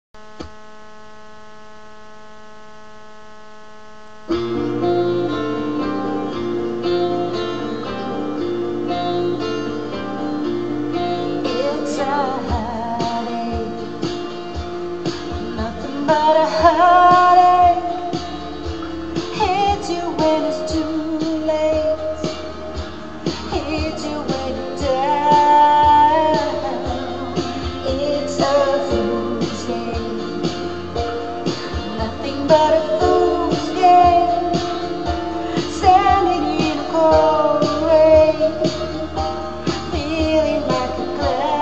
It's a heartache, nothing but a heartache. Hits you when it's too late, hits you when you're down. It's a fool's game, nothing but a fool's game. Standing in a cold rain, feeling like a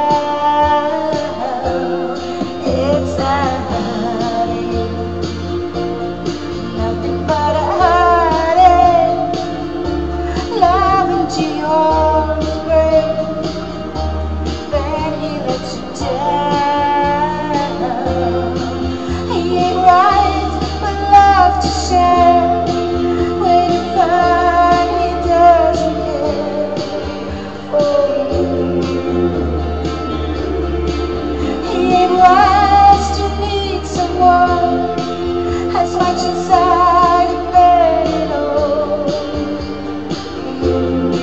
clown. It's a heartache, nothing but a heartache. Loving to your grave, then he lets you down. He ain't right with love to share. When you find he doesn't care for you, he ain't wise to need someone as much as I depend on you.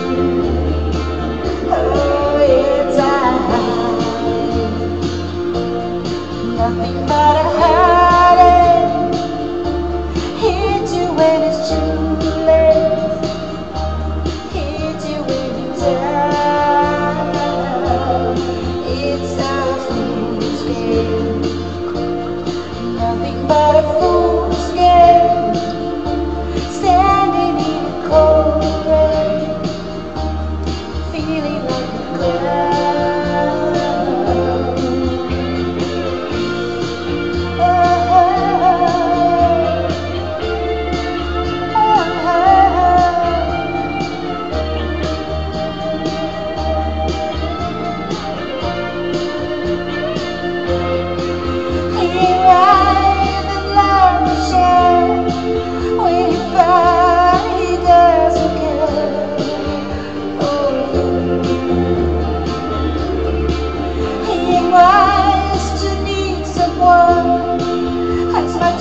Oh, it's a heartache, nothing but a heartache. Hit you when it's too late, hit you when you're down. It's a fool's game, nothing but a fool's game. Standing in the cold rain, feeling like a clown. He ain't right with love to share. When you find he doesn't care for you, he ain't wise to need someone as much